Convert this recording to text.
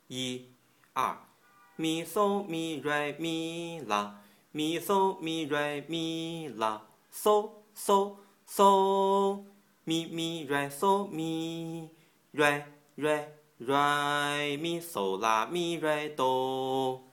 一、二，咪嗦咪瑞咪啦，咪嗦咪瑞咪啦，嗦嗦嗦，咪咪瑞嗦咪，瑞瑞瑞咪嗦啦咪瑞哆。